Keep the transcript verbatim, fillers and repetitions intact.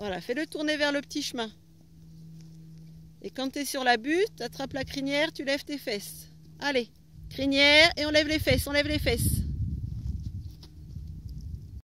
Voilà, fais-le tourner vers le petit chemin. Et quand tu es sur la butte, tu attrapes la crinière, tu lèves tes fesses. Allez, crinière et on lève les fesses, on lève les fesses.